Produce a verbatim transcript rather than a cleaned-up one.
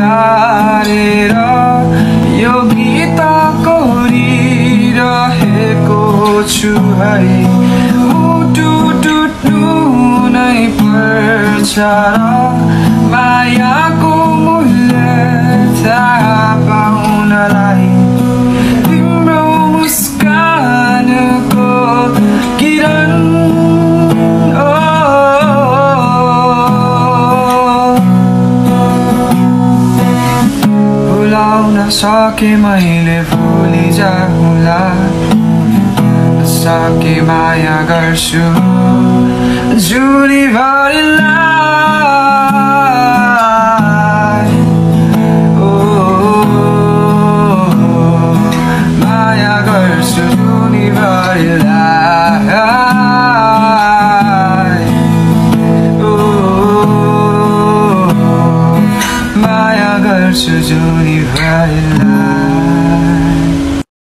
गारेर यो गीत कोरिरहेको छु है। मुटु टुट्नु नै पर्छ र मायाको मूल्य थाहा पाउनलाई तिम्रो मुस्कानको किरण भुलाउन सके मैले भुलि जाउँला सके माया गर्छु जुनीभरिलाई ओ माया गर्छु जुनीभरिलाई ओ माया गर्छु जुनीभरिलाई।